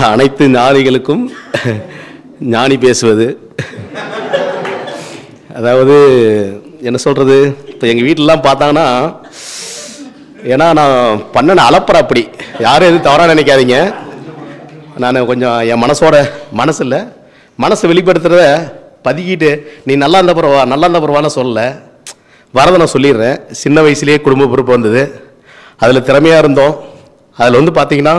அனைத்து ஞானிகளுக்கும் ஞானி பேசுவது. அதாவது என்ன சொல்கிறது, இப்போ எங்கள் வீட்டிலலாம் பார்த்தாங்கன்னா, ஏன்னா நான் பண்ண அலப்பற அப்படி, யாரும் எதுவும் தவறாக நினைக்காதீங்க. நான் கொஞ்சம் என் மனசை வெளிப்படுத்துகிறத பதுக்கிட்டு நீ நல்லா இருந்த பரவான்னு சொல்லலை. வரதை நான் சொல்லிடுறேன். சின்ன வயசுலேயே குடும்ப பொறுப்பு வந்தது, அதில் திறமையாக இருந்தோம். அதில் வந்து பார்த்திங்கன்னா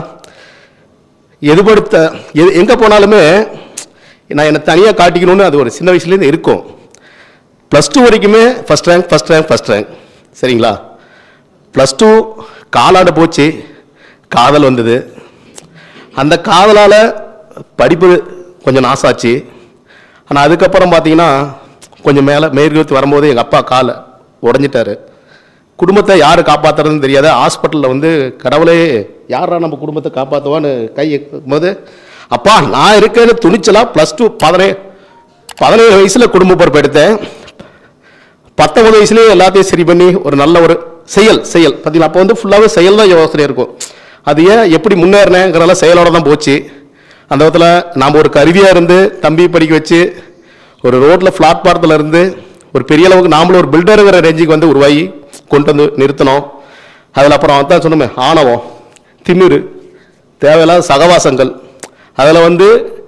எங்கே போனாலுமே நான் என்னை தனியாக காட்டிக்கணும்னு அது ஒரு சின்ன வயசுலேருந்து இருக்கும். +2 வரைக்குமே ஃபஸ்ட் ரேங்க். சரிங்களா? +2 காலாண்டு போச்சு, காதல் வந்தது. அந்த காதலால் படிப்பு கொஞ்சம் நாசாச்சு. ஆனால் அதுக்கப்புறம் பார்த்தீங்கன்னா கொஞ்சம் மேற்கொத்து வரும்போது எங்கள் அப்பா காலை உடஞ்சிட்டாரு. குடும்பத்தை யார் காப்பாற்றுறதுன்னு தெரியாத ஹாஸ்பிட்டலில் வந்து கடவுளே யாரா நம்ம குடும்பத்தை காப்பாற்றுவான்னு கை போது, அப்பா நான் இருக்கேன்னு துணிச்சலாக +2 17 வயசில் குடும்ப பொறுப்பு எடுத்தேன். 19 வயசுலேயே எல்லாத்தையும் சரி பண்ணி ஒரு நல்ல ஒரு செயல் பார்த்தீங்களா? அப்போ வந்து ஃபுல்லாகவே செயல் தான் யோசனை இருக்கும். அது ஏன் எப்படி முன்னேறினேங்கிறதெல்லாம் செயலோடு தான் போச்சு. அந்த விதத்தில் நாம் ஒரு கருவியாக இருந்து தம்பி படிக்க வச்சு ஒரு ரோட்டில் பிளாட்பாரத்தில் இருந்து ஒரு பெரிய அளவுக்கு நாமளும் ஒரு பில்டருங்கிற ரேஞ்சுக்கு வந்து உருவாகி கொண்டு வந்து நிறுத்தினோம். அதில் அப்புறம் தான் சொன்னோமே, ஆணவம், திமிரு, தேவையில்லாத சகவாசங்கள், அதில் வந்து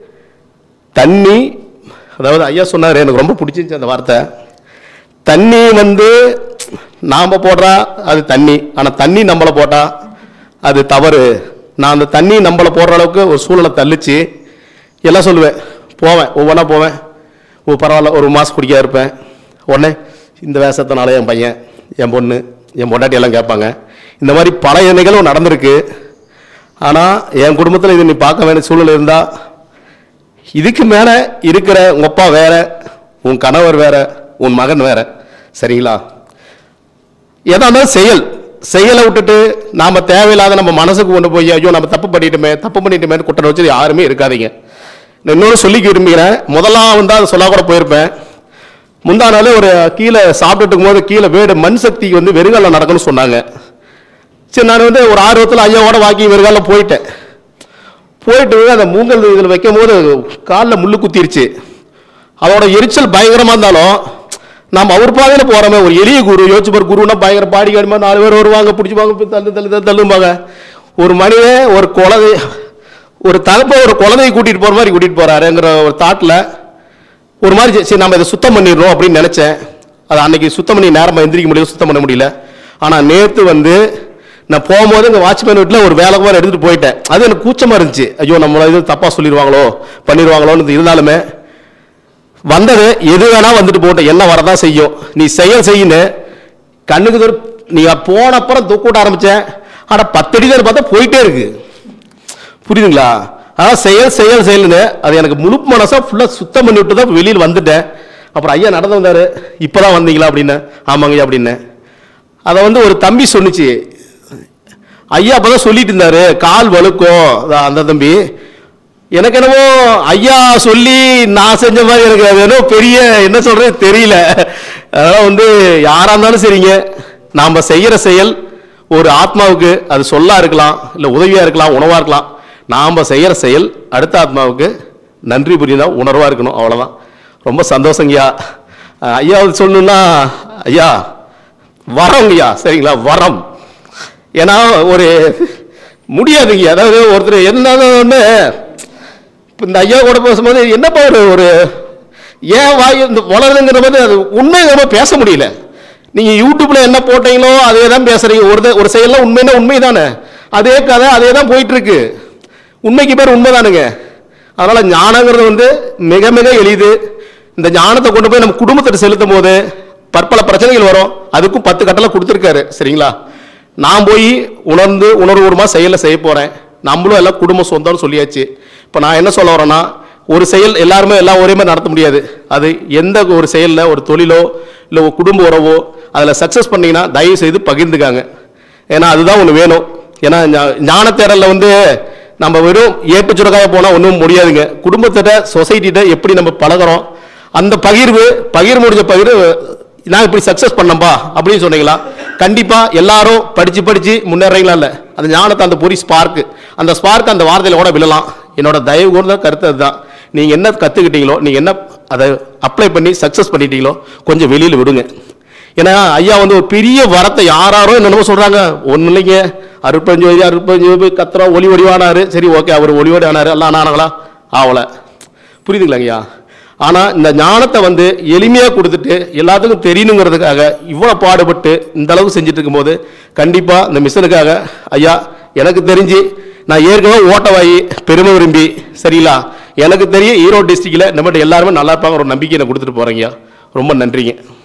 தண்ணி, அதாவது ஐயா சொன்னார், எனக்கு ரொம்ப பிடிச்சிருந்துச்சு அந்த வார்த்தை. தண்ணி வந்து நாம் போடுறா அது தண்ணி, ஆனால் தண்ணி நம்மளை போட்டால் அது தவறு. நான் அந்த தண்ணி நம்மளை போடுற அளவுக்கு ஒரு சூழலை தள்ளிச்சு. எல்லாம் சொல்லுவேன், ஒவ்வொன்றா போவேன். பரவாயில்ல, ஒரு மாதம் குடிக்க இருப்பேன். உடனே இந்த வேஷத்தினால என் பையன், என் பொண்ணு, என் பொண்டாட்டி எல்லாம் கேட்பாங்க. இந்த மாதிரி பல நிகழ்வும் நடந்திருக்கு. ஆனால் என் குடும்பத்தில் இது நீ பார்க்க வேண்டிய சூழல் இருந்தால், இதுக்கு மேலே இருக்கிற உங்கள் அப்பா வேற, உன் கணவர் வேற, உன் மகன் வேற. சரிங்களா? எதா இருந்தாலும் செயலை விட்டுட்டு நாம் தேவையில்லாத நம்ம மனசுக்கு கொண்டு போய் ஐயோ நம்ம தப்பு பண்ணிட்டோமே குற்றம் வச்சு யாருமே இருக்காதீங்க. இன்னொன்று சொல்லிக்க விரும்புகிறேன். முதலாம் வந்து அதை சொல்ல கூட போயிருப்பேன். முந்தா நாள் ஒரு கீழே சாப்பிட்டுட்டு இருக்கும்போது கீழே வீடு மண் சக்திக்கு வந்து வெறுங்காலில் நடக்கணும்னு சொன்னாங்க. சரி, நான் வந்து ஒரு ஆர்வத்தில் ஐயாவோட வாக்கி வெறுங்காலில் போயிட்டு அந்த மூங்கல் இதில் வைக்கும் போது காலில் முள்ளு குத்திருச்சு. அதோட எரிச்சல் பயங்கரமாக இருந்தாலும் நாம் அவர் பாதையில் போகிறோமே, ஒரு எளிய குரு யோசிச்சுப்பார். குருன்னா பயங்கர பாடி காடிமா 4 பேர் வருவாங்க, பிடிச்சிப்பாங்க, தள்ளும்பாங்க. ஒரு மனிதன் ஒரு தகப்பை ஒரு குழந்தையை கூட்டிகிட்டு போகிற மாதிரி கூட்டிகிட்டு போகிறாருங்கிற ஒரு தாட்டில் ஒரு மாதிரி சரி நம்ம இதை சுத்தம் பண்ணிடணும் அப்படின்னு நினச்சேன். அது அன்னைக்கு சுத்தம் பண்ணி நேரமாக எந்திரிக்க முடியல, சுத்தம் பண்ண முடியல. ஆனால் நேற்று வந்து நான் போகும்போது எங்கள் வாட்ச்மேன் வீட்டில் ஒரு வேலை மாதிரி எடுத்துகிட்டு போயிட்டேன். அது எனக்கு கூச்சமாக இருந்துச்சு. ஐயோ நம்மளை இது தப்பாக சொல்லிடுவாங்களோ பண்ணிடுவாங்களோன்னு. இருந்தாலுமே வந்தது எது வேணா வந்துட்டு போட்டேன், என்ன வரதான் செய்யும், நீ செய்யுன்னு கண்ணுக்கு நீங்கள் போனப்புறம் தூக்கூட்ட ஆரம்பித்தேன். ஆனால் 10 அடி தான் பார்த்தா போயிட்டே இருக்கு. புரியுதுங்களா? அதான் செயல்னு அது எனக்கு முழு மனசாக ஃபுல்லாக சுத்தம் பண்ணி விட்டு தான் வெளியில் வந்துட்டேன். அப்புறம் ஐயா நடந்து வந்தார், இப்போ தான் வந்தீங்களா அப்படின்னு. ஆமாங்கய்யா அப்படின்னு. அதை வந்து ஒரு தம்பி சொன்னிச்சு, ஐயா அப்போ தான் சொல்லிட்டு இருந்தார், கால் வழுக்கும் அந்த தம்பி. எனக்கு என்னமோ ஐயா சொல்லி நான் செஞ்ச மாதிரி எனக்கு அது என்னோ பெரிய என்ன சொல்கிறது தெரியல. அதனால் வந்து யாராக இருந்தாலும் சரிங்க, நாம் செய்கிற செயல் ஒரு ஆத்மாவுக்கு அது சொல்லா இருக்கலாம், இல்லை உதவியாக இருக்கலாம், உணவாக இருக்கலாம். நாம் செய்கிற செயல் அடுத்த ஆத்மாவுக்கு நன்றி புரியுதா உணர்வாக இருக்கணும். அவ்வளோதான். ரொம்ப சந்தோஷங்கய்யா. ஐயா சொல்லணுன்னா ஐயா வரங்கய்யா. சரிங்களா? வரம். ஏன்னா ஒரு முடியாதுங்க. அதாவது ஒருத்தர் என்னன்னு இப்போ இந்த ஐயா கூட பேசும்போது என்னப்பா ஒரு ஏன் வாய் இந்த வளருதுங்கிற போது அது உண்மையை பேச முடியல. நீங்கள் யூடியூப்பில் என்ன போட்டீங்களோ அதே தான் பேசுகிறீங்க. ஒரு செயலாம் உண்மைன்னா உண்மை தானே, அதே கதை அதே தான் போயிட்டுருக்கு. உண்மைக்கு பேர் உண்மை தானுங்க. அதனால் ஞானங்கிறது வந்து மிக மிக எளிது. இந்த ஞானத்தை கொண்டு போய் நம்ம குடும்பத்தை செலுத்தும் போது பற்பல பிரச்சனைகள் வரும். அதுக்கும் 10 கட்டளை கொடுத்துருக்காரு. சரிங்களா? நான் போய் உணர்வுபூர்வமாக செயலை செய்ய போகிறேன். நம்மளும் எல்லாம் குடும்பம் சொந்தம்னு சொல்லியாச்சு. இப்போ நான் என்ன சொல்ல வரேன்னா, ஒரு செயல் எல்லாருமே எல்லாம் ஒரே மாதிரி நடத்த முடியாது. அது எந்த ஒரு செயலில் ஒரு தொழிலோ இல்லை ஒரு குடும்ப உறவோ அதில் சக்ஸஸ் பண்ணிங்கன்னா தயவு செய்து பகிர்ந்துக்காங்க. ஏன்னா அதுதான் ஒன்று வேணும். ஏன்னா ஞான தேடலில் வந்து நம்ம வெறும் ஏட்டு சுரக்காய போனால் ஒன்றும் முடியாதுங்க. குடும்பத்திட்ட சொசைட்டிகிட்ட எப்படி நம்ம பழகிறோம், அந்த பகிர் முடிஞ்ச நான் இப்படி சக்ஸஸ் பண்ணப்பா அப்படின்னு சொன்னீங்களா, கண்டிப்பாக எல்லாரும் படித்து முன்னேறீங்களா இல்லை, அந்த ஞானத்தை அந்த பொறி ஸ்பார்க்கு அந்த வார்த்தையில் கூட விழலாம். என்னோட தயவு கூர்ந்த கருத்து அதுதான். நீங்கள் என்ன கற்றுக்கிட்டீங்களோ, நீங்கள் என்ன அதை அப்ளை பண்ணி சக்ஸஸ் பண்ணிட்டீங்களோ கொஞ்சம் வெளியில் விடுங்க. ஏன்னா ஐயா வந்து ஒரு பெரிய வரத்தை யாரோ என்னென்னமோ சொல்கிறாங்க. ஒன்றும் இல்லைங்க, 65 கத்துறோம், ஒளி ஒடிவானாரு. சரி, ஓகே, அவர் ஒளி ஒடி ஆனார், எல்லாம் ஆனாங்களா? ஆகலை. புரியுதுங்களாங்க ஐயா? ஆனால் இந்த ஞானத்தை வந்து எளிமையாக கொடுத்துட்டு எல்லாத்துக்கும் தெரியணுங்கிறதுக்காக இவ்வளோ பாடுபட்டு இந்த அளவுக்கு செஞ்சுட்டு இருக்கும்போது கண்டிப்பாக இந்த மிஷனுக்காக ஐயா எனக்கு தெரிஞ்சு நான் ஏற்கனவே ஓட்டவாயி பெருமை விரும்பி சரிங்களா, எனக்கு தெரியும் ஈரோடு டிஸ்ட்ரிக்டில் நம்மகிட்ட எல்லாருமே நல்லா இருப்பாங்க ஒரு நம்பிக்கை நான் கொடுத்துட்டு போகிறேங்கய்யா. ரொம்ப நன்றிங்க.